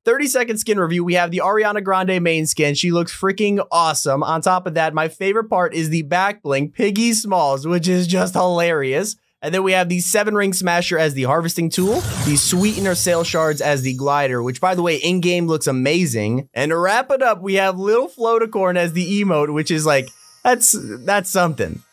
30-second skin review, we have the Ariana Grande main skin. She looks freaking awesome. On top of that, my favorite part is the back bling, Piggy Smalls, which is just hilarious. And then we have the 7-ring smasher as the harvesting tool, the sweetener sail shards as the glider, which by the way, in-game looks amazing. And to wrap it up, we have little floaticorn as the emote, which is like, that's something.